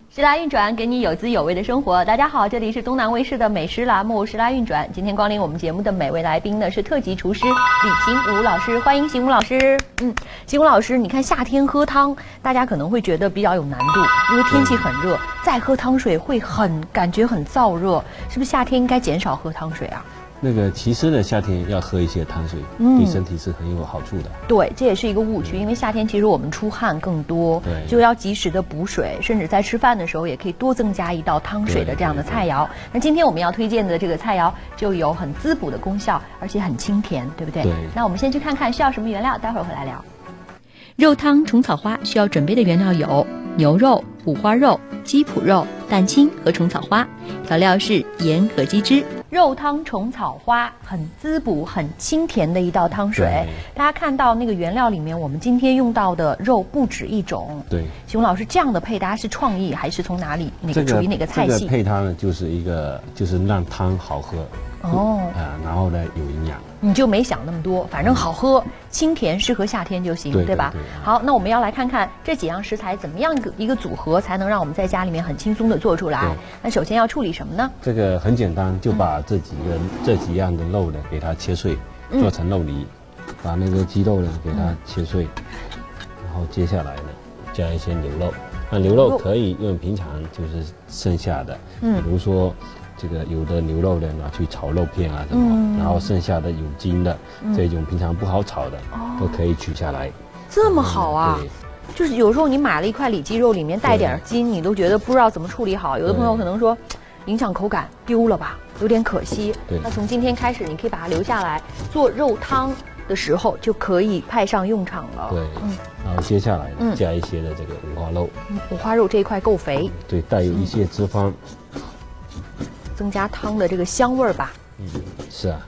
时来运转，给你有滋有味的生活。大家好，这里是东南卫视的美食栏目《时来运转》。今天光临我们节目的每位来宾呢是特级厨师李行武老师，欢迎行武老师。行武老师，你看夏天喝汤，大家可能会觉得比较有难度，因为天气很热，再喝汤水会感觉很燥热，是不是夏天应该减少喝汤水啊？ 其实呢，夏天要喝一些汤水，对身体是很有好处的。 对，这也是一个误区，因为夏天其实我们出汗更多， 对， 就要及时的补水，甚至在吃饭的时候也可以多增加一道汤水的这样的菜肴。那今天我们要推荐的这个菜肴就有很滋补的功效，而且很清甜，对不对？ 对。 那我们先去看看需要什么原料，待会儿回来聊。 肉汤虫草花需要准备的原料有牛肉、五花肉、鸡脯肉、蛋清和虫草花，调料是盐和鸡汁。 肉汤虫草花很滋补、很清甜的一道汤水。大家看到那个原料里面，我们今天用到的肉不止一种。 对， 熊老师这样的配搭是创意还是从哪里属于哪个菜系？ 这个配搭呢，就是让汤好喝。然后呢有营养。 你就没想那么多，反正好喝、清甜，适合夏天就行，对吧？好，那我们要来看看这几样食材怎么样一个组合，才能让我们在家里面很轻松的做出来。那首先要处理什么呢？ 这个很简单，就把这几样的肉呢给它切碎，做成肉泥，把那个鸡肉呢给它切碎，然后接下来呢加一些牛肉。那牛肉可以用平常就是剩下的，比如说这个有的牛肉呢拿去炒肉片啊什么，然后剩下的有筋的这种平常不好炒的都可以取下来。 这么好啊！对，就是有时候你买了一块里脊肉，里面带点筋，你都觉得不知道怎么处理好。有的朋友可能说影响口感，丢了吧，有点可惜。那从今天开始，你可以把它留下来，做肉汤的时候就可以派上用场了。 对，然后接下来呢加一些的这个五花肉。 五花肉这一块够肥， 对，带有一些脂肪。 增加汤的这个香味儿吧。 是啊。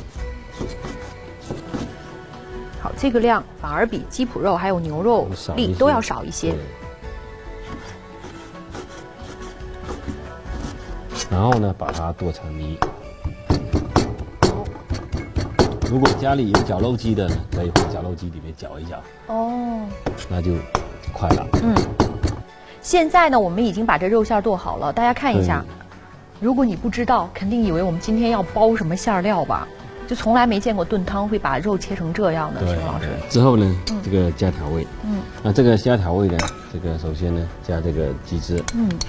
好，这个量反而比鸡脯肉还有牛肉都要少一些。 然后呢，把它剁成泥。如果家里有绞肉机的呢，可以放绞肉机里面绞一绞。那就快了。 现在呢，我们已经把这肉馅剁好了，大家看一下。如果你不知道，肯定以为我们今天要包什么馅料吧？就从来没见过炖汤会把肉切成这样的，熊老师。 之后呢，这个加调味。那这个加调味呢，这个首先呢加这个鸡汁。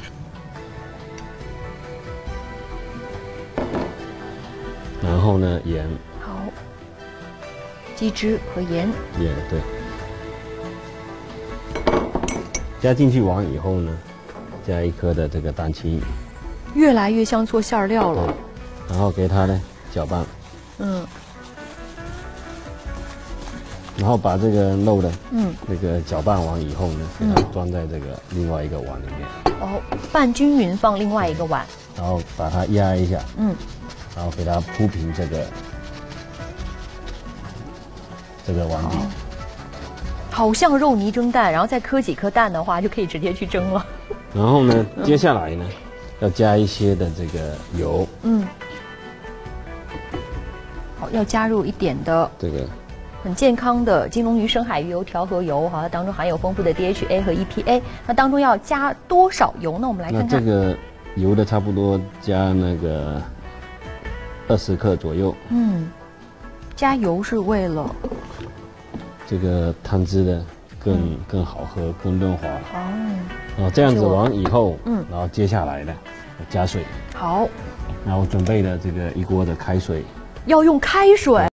然后呢盐。 好。鸡汁和盐。 盐对。加进去完以后呢，加一颗的这个蛋清。 越来越像做馅料了， 然后给它呢搅拌，然后把这个肉的，那个搅拌完以后呢，给它装在这个另外一个碗里面。 拌均匀放另外一个碗， 然后把它压一下，然后给它铺平这个碗底。 好像肉泥蒸蛋，然后再磕几颗蛋的话，就可以直接去蒸了。 然后呢，接下来呢？要加一些的这个油， 好，要加入一点的这个很健康的金龙鱼深海鱼油调和油，它当中含有丰富的 DHA 和 EPA。那当中要加多少油呢？我们来看看。 这个油的差不多加那个20克左右。 加油是为了这个汤汁的更好喝，更润滑。这样子完以后，然后接下来呢，加水。 好。 然后准备了这个一锅的开水。 要用开水。